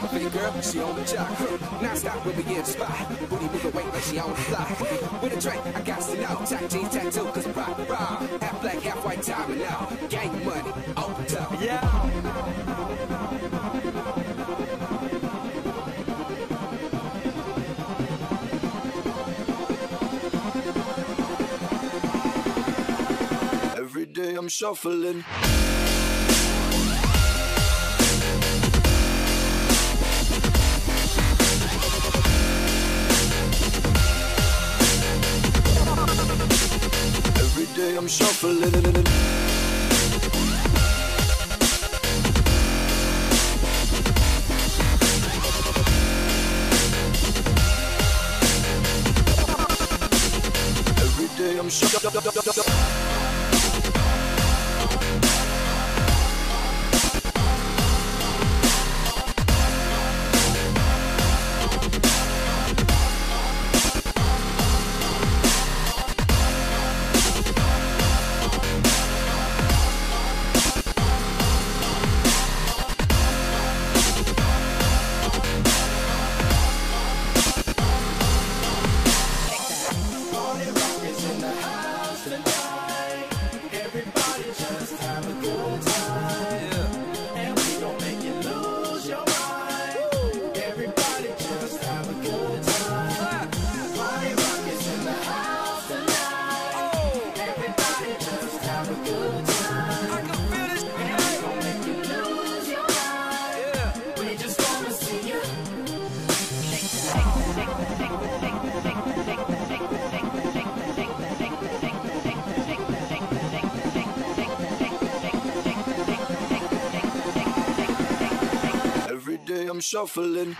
My pretty girl, she on the jock. Non-stop when we get the spot. Booty move away like she on the fly. With a drink, I got to know. Tight jeans, tattoo, cause I'm rock, raw. Half black, half white, diamond now. Gang money, open top. Yeah. Every day I'm shuffling. Every day I'm shuffling. Every day I'm shuffling. Every day I'm shuffling.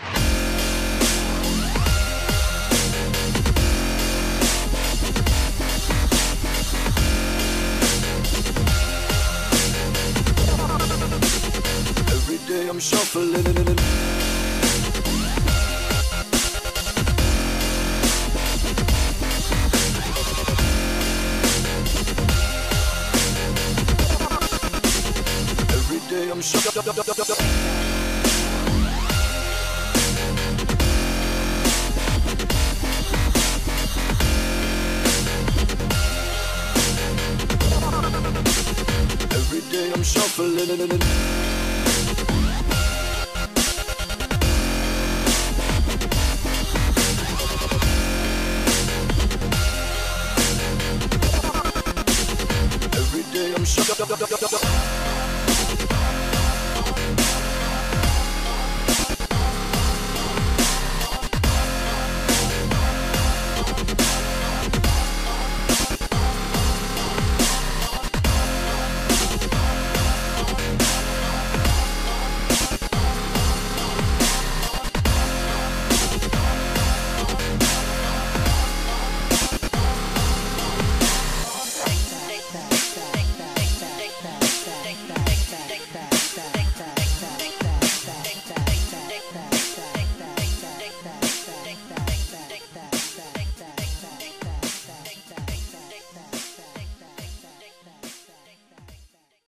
Every day I'm shuffling. Every day I'm shuffling. Every day I'm shuffling.